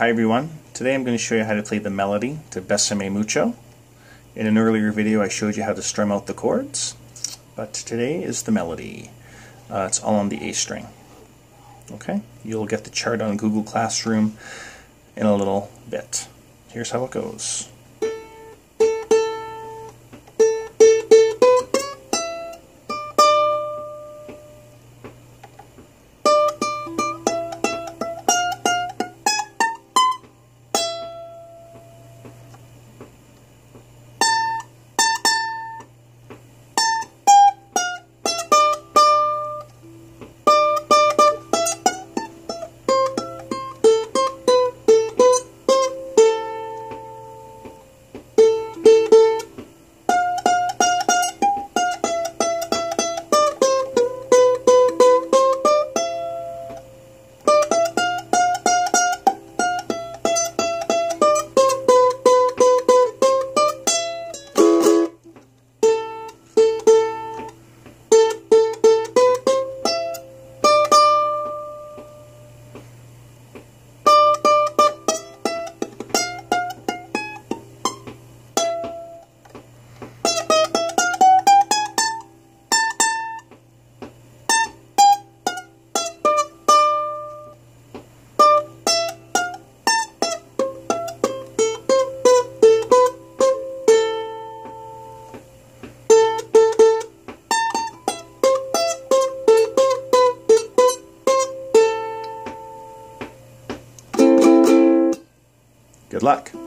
Hi everyone, today I'm going to show you how to play the melody to Bésame Mucho. In an earlier video I showed you how to strum out the chords, but today is the melody. It's all on the A string. Okay, you'll get the chart on Google Classroom in a little bit. Here's how it goes. Good luck.